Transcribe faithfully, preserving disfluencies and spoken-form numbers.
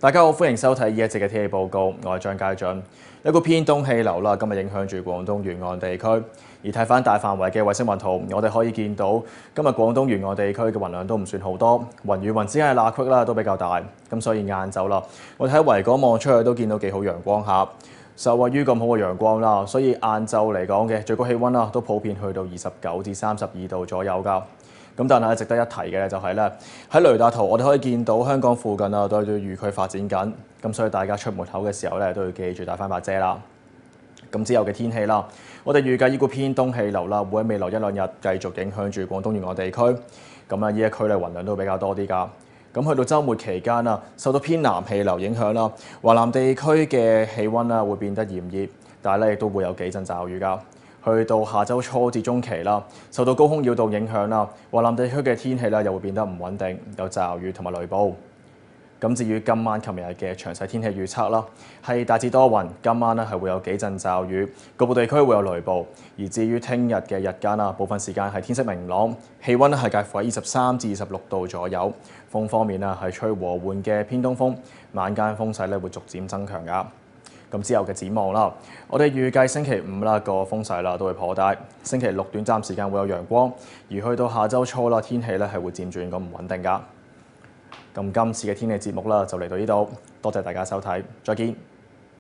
大家好，歡迎收睇呢一節嘅天氣報告，我係張佳俊。一股偏東氣流啦，今日影響住廣東沿岸地區。而睇翻大範圍嘅衛星雲圖，我哋可以見到今日廣東沿岸地區嘅雲量都唔算好多，雲與雲之間嘅罅隙啦都比較大。咁所以晏晝啦，我哋喺維港望出去都見到幾好陽光下。受惠於咁好嘅陽光啦，所以晏晝嚟講嘅最高氣温啦都普遍去到二十九至三十二度左右㗎。咁但係值得一提嘅咧就係咧喺雷達圖，我哋可以見到香港附近啊都係對雨區發展緊，咁所以大家出門口嘅時候咧都要記住帶翻把遮啦。咁之後嘅天氣啦，我哋預計呢股偏東氣流啦會喺未來一兩日繼續影響住廣東沿岸地區，咁啊呢一區咧雲量都比較多啲㗎。咁去到週末期間啊，受到偏南氣流影響啦，華南地區嘅氣温啊會變得炎熱，但係咧亦都會有幾陣驟雨㗎。去到下週初至中期啦，受到高空擾動影響啦，華南地區嘅天氣咧又會變得唔穩定，有驟雨同埋雷暴。咁至於今晚、琴日嘅詳細天氣預測啦，係大致多雲，今晚咧係會有幾陣驟雨，局部地區會有雷暴。而至於聽日嘅日間啊，部分時間係天色明朗，氣温咧係介乎喺二十三至二十六度左右。風方面啊係吹和緩嘅偏東風，晚間風勢咧會逐漸增強㗎。咁之後嘅展望啦，我哋預計星期五啦個風勢啦都會頗大，星期六短暫時間會有陽光，而去到下週初啦天氣咧係會漸轉咁唔穩定㗎。咁今次嘅天氣節目啦就嚟到呢度，多謝大家收睇，再見。